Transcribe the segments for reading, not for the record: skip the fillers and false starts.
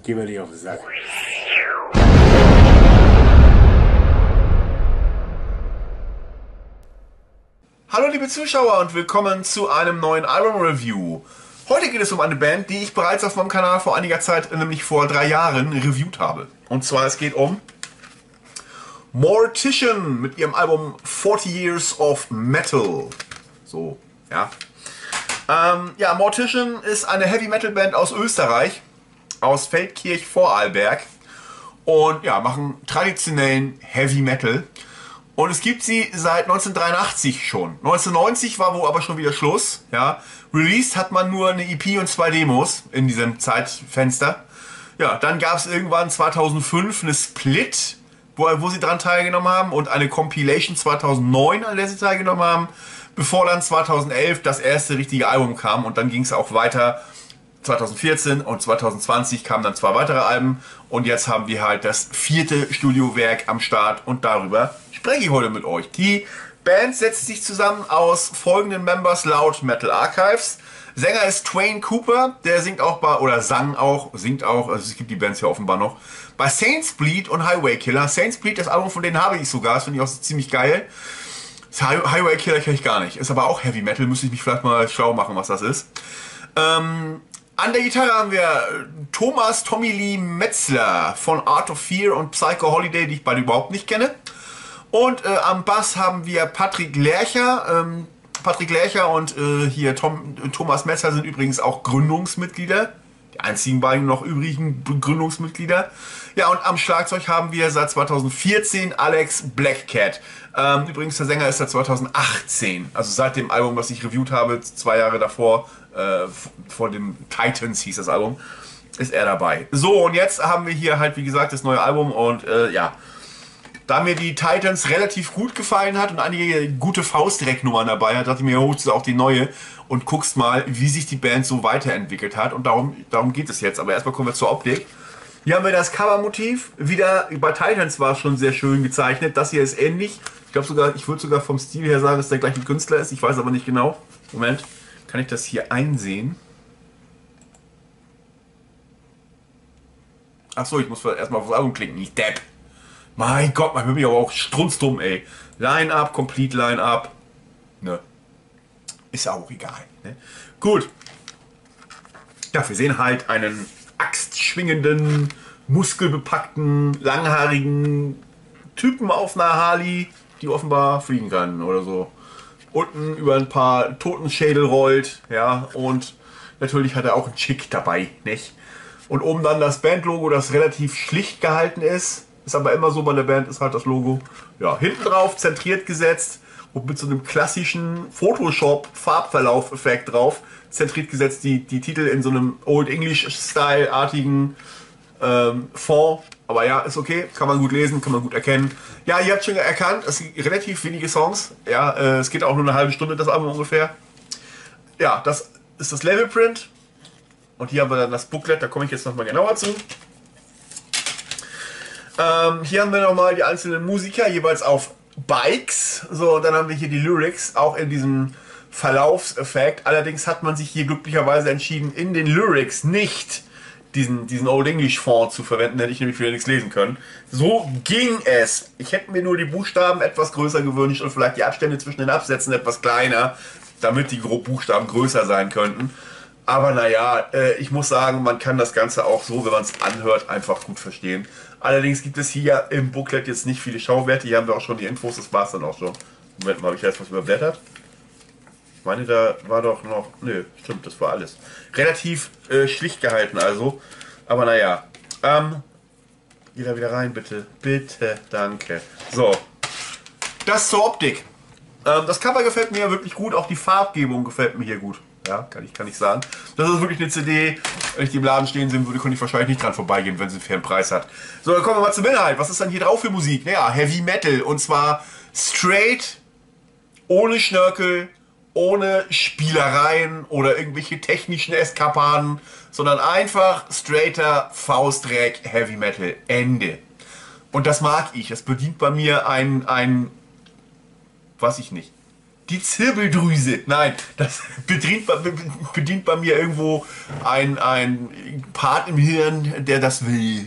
Geh mir nicht auf den Sack. Hallo liebe Zuschauer und willkommen zu einem neuen Album-Review. Heute geht es um eine Band, die ich bereits auf meinem Kanal vor einiger Zeit, nämlich vor 3 Jahren, reviewt habe. Und zwar es geht um Mortician mit ihrem Album 40 Years of Metal. So, ja. Ja, Mortician ist eine Heavy-Metal-Band aus Österreich, aus Feldkirch-Vorarlberg. Und ja, machen traditionellen Heavy Metal. Und es gibt sie seit 1983 schon. 1990 war wohl aber schon wieder Schluss. Ja. Released hat man nur eine EP und 2 Demos in diesem Zeitfenster. Ja, dann gab es irgendwann 2005 eine Split, wo sie dran teilgenommen haben, und eine Compilation 2009, an der sie teilgenommen haben, bevor dann 2011 das erste richtige Album kam. Und dann ging es auch weiter. 2014 und 2020 kamen dann 2 weitere Alben und jetzt haben wir halt das 4. Studiowerk am Start und darüber spreche ich heute mit euch. Die Band setzt sich zusammen aus folgenden Members laut Metal Archives. Sänger ist Twain Cooper, der singt auch singt auch, also es gibt die Bands ja offenbar noch, bei Saints Bleed und Highway Killer. Saints Bleed, das Album von denen habe ich sogar, das finde ich auch ziemlich geil. Das Highway Killer kenne ich gar nicht, ist aber auch Heavy Metal, müsste ich mich vielleicht mal schlau machen, was das ist. An der Gitarre haben wir Thomas Tommy Lee Metzler von Art of Fear und Psycho Holiday, die ich beide überhaupt nicht kenne. Und am Bass haben wir Patrick Lercher. Patrick Lercher und hier Thomas Metzler sind übrigens auch Gründungsmitglieder. Die einzigen beiden noch übrigen Gründungsmitglieder. Ja, und am Schlagzeug haben wir seit 2014 Alex Blackcat. Übrigens der Sänger ist seit 2018. Also seit dem Album, was ich reviewt habe, 2 Jahre davor, vor dem Titans hieß das Album, ist er dabei. So, und jetzt haben wir hier halt, wie gesagt, das neue Album und ja, da mir die Titans relativ gut gefallen hat und einige gute Faustdirektnummern dabei hat, dachte ich mir, holst du auch die neue und guckst mal, wie sich die Band so weiterentwickelt hat, und darum geht es jetzt. Aber erstmal kommen wir zur Optik. Hier haben wir das Covermotiv, wieder bei Titans war es schon sehr schön gezeichnet, das hier ist ähnlich. Ich würde sogar vom Stil her sagen, dass der gleiche Künstler ist, ich weiß aber nicht genau. Moment. Kann ich das hier einsehen? Achso, ich muss erstmal auf das Album klicken, nicht Depp. Mein Gott, man wird mich aber auch strunzdumm, ey. Line-Up, Complete Line-Up. Ne. Ist ja auch egal. Ne? Gut. Ja, wir sehen halt einen axtschwingenden, muskelbepackten, langhaarigen Typen auf einer Harley, die offenbar fliegen kann oder so. Unten über ein paar Totenschädel rollt, ja, und natürlich hat er auch einen Chick dabei, nicht? Und oben dann das Bandlogo, das relativ schlicht gehalten ist aber immer so bei der Band, ist halt das Logo. Ja, hinten drauf zentriert gesetzt und mit so einem klassischen Photoshop-Farbverlauf-Effekt drauf, zentriert gesetzt die Titel in so einem Old English-Style-artigen Font. Aber ja, ist okay, kann man gut lesen, kann man gut erkennen. Ja, ihr habt schon erkannt, es sind relativ wenige Songs. Ja, es geht auch nur eine halbe Stunde, das Album ungefähr. Ja, das ist das Labelprint. Und hier haben wir dann das Booklet, da komme ich jetzt nochmal genauer zu. Hier haben wir nochmal die einzelnen Musiker, jeweils auf Bikes. So, und dann haben wir hier die Lyrics, auch in diesem Verlaufseffekt. Allerdings hat man sich hier glücklicherweise entschieden, in den Lyrics nicht diesen Old English Font zu verwenden, hätte ich nämlich wieder nichts lesen können. So ging es. Ich hätte mir nur die Buchstaben etwas größer gewünscht und vielleicht die Abstände zwischen den Absätzen etwas kleiner, damit die Buchstaben größer sein könnten. Aber naja, ich muss sagen, man kann das Ganze auch so, wenn man es anhört, einfach gut verstehen. Allerdings gibt es hier im Booklet jetzt nicht viele Schauwerte. Hier haben wir auch schon die Infos, das war es dann auch schon. Moment mal, habe ich jetzt was überblättert? Ich meine, da war doch noch... Nö, stimmt, das war alles. Relativ schlicht gehalten also. Aber naja. Geh da wieder rein, bitte. Bitte, danke. So. Das zur Optik. Das Cover gefällt mir wirklich gut. Auch die Farbgebung gefällt mir hier gut. Ja, kann ich sagen. Das ist wirklich eine CD. Wenn ich die im Laden stehen sehen würde, könnte ich wahrscheinlich nicht dran vorbeigehen, wenn sie einen fairen Preis hat. So, dann kommen wir mal zum Inhalt. Was ist dann hier drauf für Musik? Naja, Heavy Metal. Und zwar straight, ohne Schnörkel, ohne Spielereien oder irgendwelche technischen Eskapaden, sondern einfach straighter Faustdreck Heavy Metal. Ende. Und das mag ich. Das bedient bei mir weiß ich nicht. die Zirbeldrüse. Nein, das bedient bei mir irgendwo ein Part im Hirn, der das will.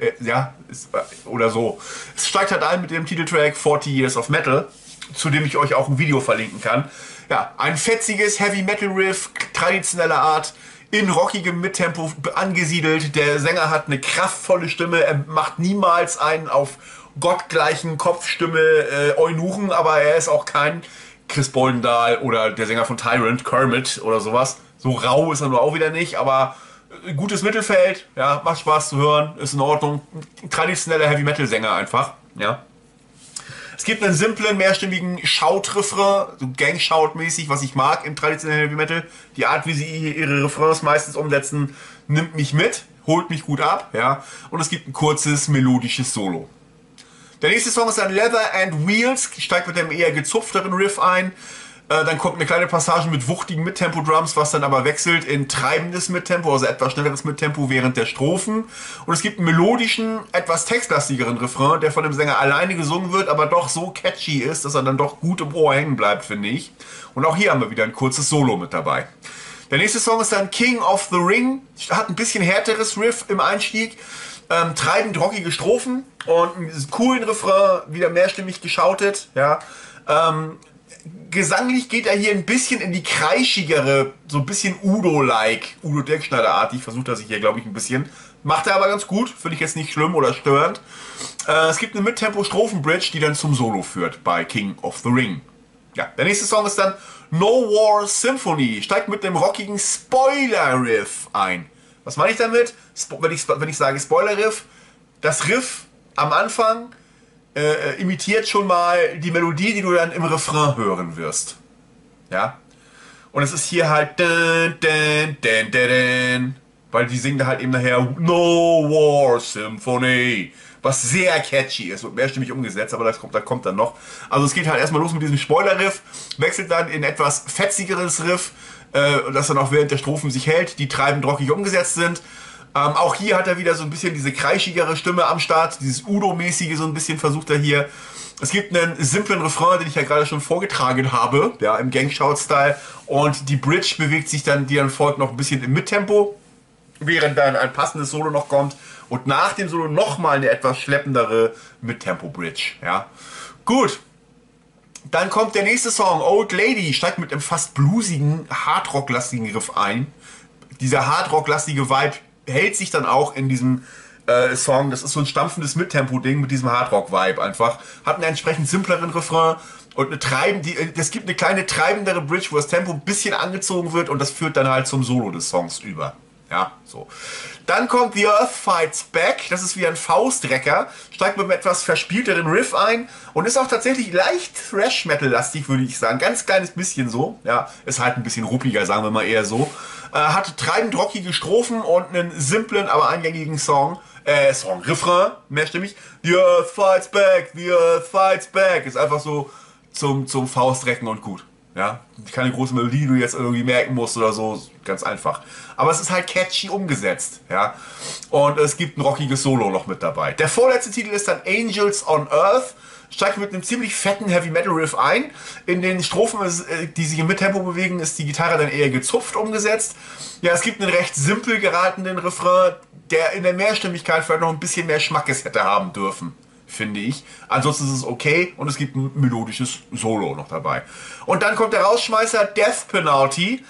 Oder so. Es steigt halt ein mit dem Titeltrack 40 Years of Metal, zu dem ich euch auch ein Video verlinken kann. Ja, ein fetziges Heavy Metal Riff, traditioneller Art, in rockigem Mittempo angesiedelt. Der Sänger hat eine kraftvolle Stimme, er macht niemals einen auf gottgleichen Kopfstimme Eunuchen, aber er ist auch kein Chris Boldendahl oder der Sänger von Tyrant, Kermit oder sowas. So rau ist er nur auch wieder nicht, aber gutes Mittelfeld, ja, macht Spaß zu hören, ist in Ordnung. Traditioneller Heavy-Metal-Sänger einfach, ja. Es gibt einen simplen, mehrstimmigen Shout-Refrain, so Gang-Shout-mäßig, was ich mag im traditionellen Heavy-Metal. Die Art, wie sie ihre Refrains meistens umsetzen, nimmt mich mit, holt mich gut ab, ja. Und es gibt ein kurzes, melodisches Solo. Der nächste Song ist dann Leather and Wheels, steigt mit einem eher gezupfteren Riff ein. Dann kommt eine kleine Passage mit wuchtigen Mittempo-Drums, was dann aber wechselt in treibendes Mittempo, also etwas schnelleres Mittempo während der Strophen. Und es gibt einen melodischen, etwas textlastigeren Refrain, der von dem Sänger alleine gesungen wird, aber doch so catchy ist, dass er dann doch gut im Ohr hängen bleibt, finde ich. Und auch hier haben wir wieder ein kurzes Solo mit dabei. Der nächste Song ist dann King of the Ring, hat ein bisschen härteres Riff im Einstieg. Treibend rockige Strophen und einen coolen Refrain, wieder mehrstimmig geschautet, ja. Gesanglich geht er hier ein bisschen in die kreischigere, so ein bisschen Udo-like, Udo Dirkschneider-artig, versucht er sich hier, glaube ich, ein bisschen. Macht er aber ganz gut, finde ich jetzt nicht schlimm oder störend. Es gibt eine Mittempo-Strophen-Bridge, die dann zum Solo führt bei King of the Ring. Ja, der nächste Song ist dann No War Symphony, steigt mit dem rockigen Spoiler-Riff ein. Was meine ich damit? Wenn ich sage Spoiler-Riff, das Riff am Anfang imitiert schon mal die Melodie, die du dann im Refrain hören wirst. Ja? Und es ist hier halt weil die singen da halt eben nachher No War Symphony, was sehr catchy ist, wird mehrstimmig umgesetzt, aber das kommt dann noch. Also es geht halt erstmal los mit diesem Spoiler-Riff, wechselt dann in etwas fetzigeres Riff, das dann auch während der Strophen sich hält, die treibend rockig umgesetzt sind. Auch hier hat er wieder so ein bisschen diese kreischigere Stimme am Start, dieses Udo-mäßige so ein bisschen versucht er hier. Es gibt einen simplen Refrain, den ich ja gerade schon vorgetragen habe, ja, im Gang-Shout-Style. Und die Bridge bewegt sich dann, die dann folgt, noch ein bisschen im Mittempo, während dann ein passendes Solo noch kommt. Und nach dem Solo nochmal eine etwas schleppendere Mittempo-Bridge, ja. Gut. Dann kommt der nächste Song, Old Lady, steigt mit einem fast bluesigen, Hardrock-lastigen Riff ein. Dieser Hardrock-lastige Vibe hält sich dann auch in diesem Song. Das ist so ein stampfendes Mittempo-Ding mit diesem Hardrock-Vibe einfach. Hat einen entsprechend simpleren Refrain und es gibt eine kleine treibendere Bridge, wo das Tempo ein bisschen angezogen wird und das führt dann halt zum Solo des Songs über. Ja, so. Dann kommt The Earth Fights Back. Das ist wie ein Faustrecker. Steigt mit einem etwas verspielteren Riff ein und ist auch tatsächlich leicht Thrash-Metal-lastig, würde ich sagen. Ganz kleines bisschen so. Ja, ist halt ein bisschen ruppiger, sagen wir mal eher so. Hat treibend rockige Strophen und einen simplen, aber eingängigen Refrain, mehrstimmig. The Earth Fights Back, The Earth Fights Back. Ist einfach so zum Faustrecken und gut. Ja, keine große Melodie, die du jetzt irgendwie merken musst oder so, ganz einfach. Aber es ist halt catchy umgesetzt, ja. Und es gibt ein rockiges Solo noch mit dabei. Der vorletzte Titel ist dann Angels on Earth. Steigt mit einem ziemlich fetten Heavy Metal Riff ein. In den Strophen, die sich im Mittempo bewegen, ist die Gitarre dann eher gezupft umgesetzt. Ja, es gibt einen recht simpel geratenen Refrain, der in der Mehrstimmigkeit vielleicht noch ein bisschen mehr Schmackes hätte haben dürfen, finde ich. Ansonsten ist es okay und es gibt ein melodisches Solo noch dabei. Und dann kommt der Rausschmeißer Death Penalty.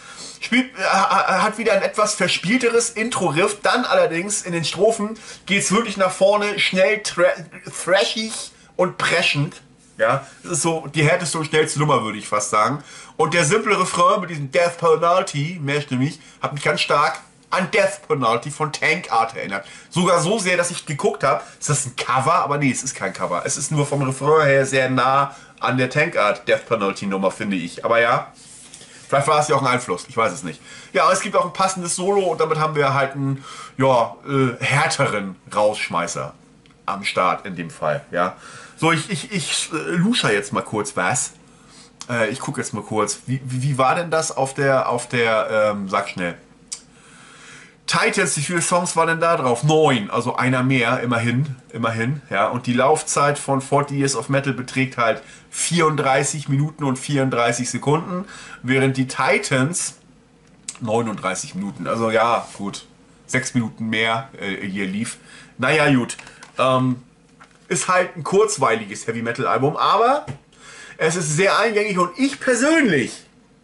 Hat wieder ein etwas verspielteres Intro-Riff. Dann allerdings in den Strophen geht es wirklich nach vorne, schnell, thrashig und preschend. Ja, das ist so die härteste und schnellste Nummer, würde ich fast sagen. Und der simple Refrain mit diesem Death Penalty, mehrstimmig, hat mich ganz stark an Death Penalty von Tank Art erinnert. Sogar so sehr, dass ich geguckt habe, ist das ein Cover? Aber nee, es ist kein Cover. Es ist nur vom Refrain her sehr nah an der Tank Art Death Penalty Nummer, finde ich. Aber ja, vielleicht war es ja auch ein Einfluss, ich weiß es nicht. Ja, aber es gibt auch ein passendes Solo und damit haben wir halt einen, härteren Rausschmeißer am Start in dem Fall, ja. So, ich lusche jetzt mal kurz was. Ich gucke jetzt mal kurz. Wie war denn das auf der, sag schnell. Titans, wie viele Songs waren denn da drauf? 9, also einer mehr, immerhin, ja. Und die Laufzeit von 40 Years of Metal beträgt halt 34 Minuten und 34 Sekunden, während die Titans 39 Minuten, also ja, gut, 6 Minuten mehr hier lief. Naja, gut, ist halt ein kurzweiliges Heavy Metal Album, aber es ist sehr eingängig und ich persönlich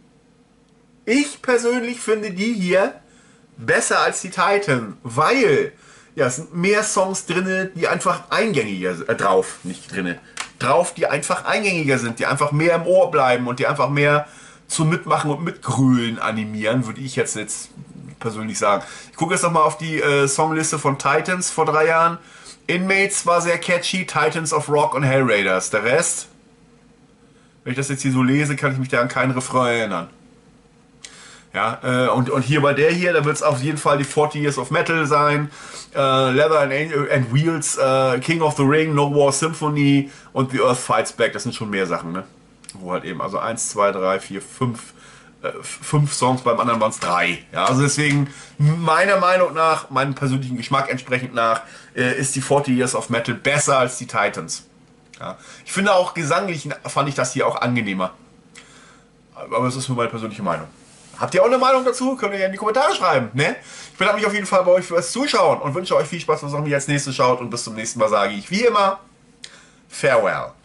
finde die hier besser als die Titan, weil ja, es sind mehr Songs drin, die einfach eingängiger drauf, nicht drinne, drauf, die einfach eingängiger sind, die einfach mehr im Ohr bleiben und die einfach mehr zum Mitmachen und Mitgrölen animieren, würde ich jetzt persönlich sagen. Ich gucke jetzt nochmal auf die Songliste von Titans vor 3 Jahren. Inmates war sehr catchy, Titans of Rock und Hellraiders. Der Rest, wenn ich das jetzt hier so lese, kann ich mich da an keinen Refrain erinnern. Ja, und hier bei der hier, da wird es auf jeden Fall die 40 Years of Metal sein, Leather and Wheels, King of the Ring, No War Symphony und The Earth Fights Back, das sind schon mehr Sachen, ne? Wo halt eben, also 1, 2, 3, 4, 5 Songs, beim anderen waren es 3. Ja, also deswegen, meiner Meinung nach, meinem persönlichen Geschmack entsprechend nach, ist die 40 Years of Metal besser als die Titans. Ja. Ich finde auch gesanglich fand ich das hier auch angenehmer. Aber das ist nur meine persönliche Meinung. Habt ihr auch eine Meinung dazu? Könnt ihr ja in die Kommentare schreiben. Ne? Ich bedanke mich auf jeden Fall bei euch fürs Zuschauen und wünsche euch viel Spaß, was ihr als nächstes schaut. Und bis zum nächsten Mal sage ich wie immer, Farewell.